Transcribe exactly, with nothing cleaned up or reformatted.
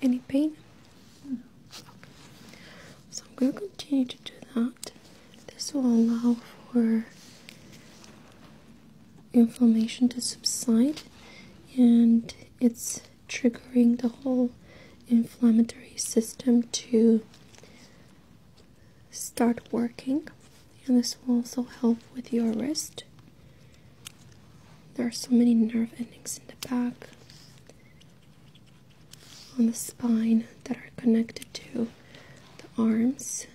Any pain? No. Okay. So I'm going to continue to do that. This will allow for inflammation to subside, and it's triggering the whole inflammatory system to start working. And this will also help with your wrist. There are so many nerve endings in the back, on the spine, that are connected to the arms.